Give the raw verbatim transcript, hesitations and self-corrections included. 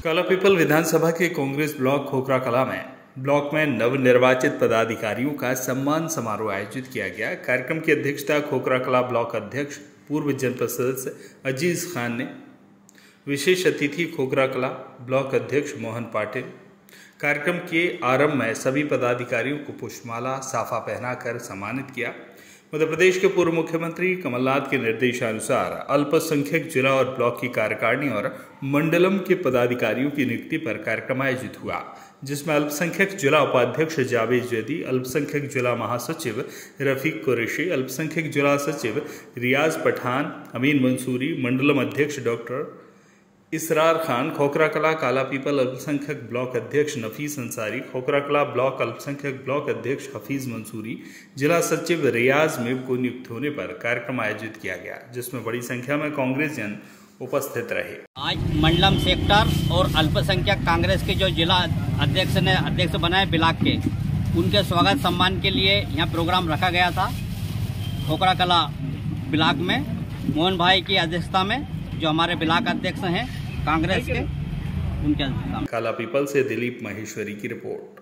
कालापीपल विधानसभा के कांग्रेस ब्लॉक खोखरा कला में ब्लॉक में नवनिर्वाचित पदाधिकारियों का सम्मान समारोह आयोजित किया गया। कार्यक्रम की अध्यक्षता खोखरा कला ब्लॉक अध्यक्ष पूर्व जनपद सदस्य अजीज खान ने। विशेष अतिथि खोखरा कला ब्लॉक अध्यक्ष मोहन पाटिल। कार्यक्रम के आरंभ में सभी पदाधिकारियों को पुष्पमाला साफा पहनाकर सम्मानित किया। मध्य प्रदेश के पूर्व मुख्यमंत्री कमलनाथ के निर्देशानुसार अल्पसंख्यक जिला और ब्लॉक की कार्यकारिणी और मंडलम के पदाधिकारियों की नियुक्ति पर कार्यक्रम आयोजित हुआ, जिसमें अल्पसंख्यक जिला उपाध्यक्ष जावेद जैदी, अल्पसंख्यक जिला महासचिव रफीक कुरैशी, अल्पसंख्यक जिला सचिव रियाज पठान, अमीन मंसूरी, मंडलम अध्यक्ष डॉक्टर इसरार खान, खोखरा कला कालापीपल अल्पसंख्यक ब्लॉक अध्यक्ष नफीस अंसारी, खोखरा कला ब्लॉक अल्पसंख्यक ब्लॉक अध्यक्ष हफीज मंसूरी, जिला सचिव रियाज मेब को नियुक्त होने पर कार्यक्रम आयोजित किया गया, जिसमें बड़ी संख्या में कांग्रेस जन उपस्थित रहे। आज मंडलम सेक्टर और अल्पसंख्यक कांग्रेस के जो जिला अध्यक्ष ने अध्यक्ष बनाए ब्लॉक के, उनके स्वागत सम्मान के लिए यहाँ प्रोग्राम रखा गया था। खोखरा कला ब्लॉक में मोहन भाई की अध्यक्षता में जो हमारे ब्लॉक अध्यक्ष हैं कांग्रेस के, उनके कालापीपल से दिलीप माहेश्वरी की रिपोर्ट।